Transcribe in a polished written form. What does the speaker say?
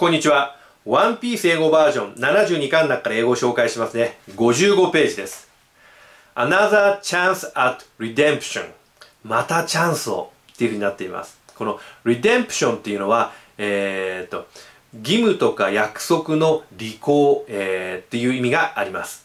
こんにちは。ワンピース英語バージョン72巻の中から英語を紹介しますね。55ページです。Another chance at redemption。またチャンスをっていう風になっています。この redemption っていうのは、義務とか約束の履行、っていう意味があります。